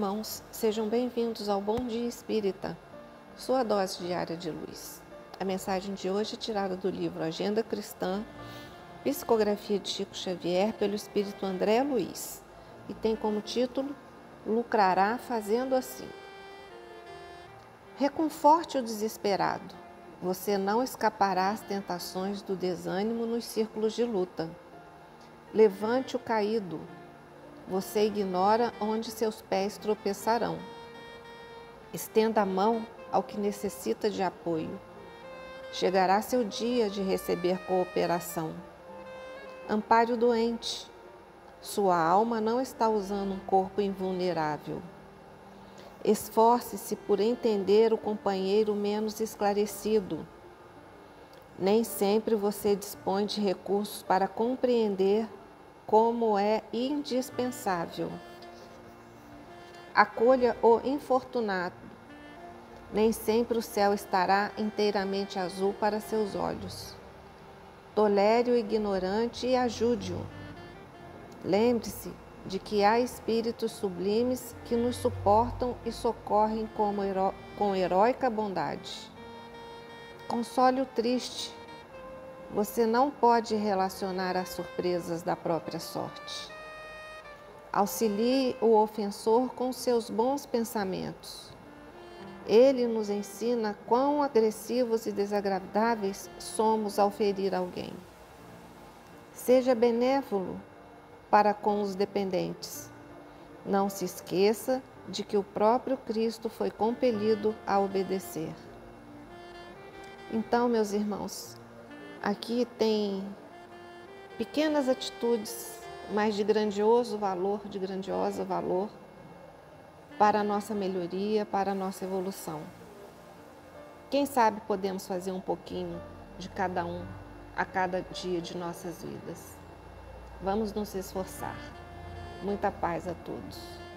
irmãos, sejam bem-vindos ao Bom Dia Espírita, sua dose diária de luz. A mensagem de hoje é tirada do livro Agenda Cristã, Psicografia de Chico Xavier, pelo Espírito André Luiz, e tem como título Lucrará fazendo assim. Reconforte o desesperado. Você não escapará às tentações do desânimo nos círculos de luta. Levante o caído. Você ignora onde seus pés tropeçarão. Estenda a mão ao que necessita de apoio. Chegará seu dia de receber cooperação. Ampare o doente. Sua alma não está usando um corpo invulnerável. Esforce-se por entender o companheiro menos esclarecido. Nem sempre você dispõe de recursos para compreender como é indispensável. Acolha o infortunado. Nem sempre o céu estará inteiramente azul para seus olhos. Tolere o ignorante e ajude-o. Lembre-se de que há espíritos sublimes que nos suportam e socorrem com heróica bondade. Console o triste. Você não pode relacionar as surpresas da própria sorte. Auxilie o ofensor com seus bons pensamentos. Ele nos ensina quão agressivos e desagradáveis somos ao ferir alguém. Seja benévolo para com os dependentes. Não se esqueça de que o próprio Cristo foi compelido a obedecer. Então, meus irmãos, aqui tem pequenas atitudes, mas de grandioso valor, de grandioso valor para a nossa melhoria, para a nossa evolução. Quem sabe podemos fazer um pouquinho de cada um a cada dia de nossas vidas. Vamos nos esforçar. Muita paz a todos.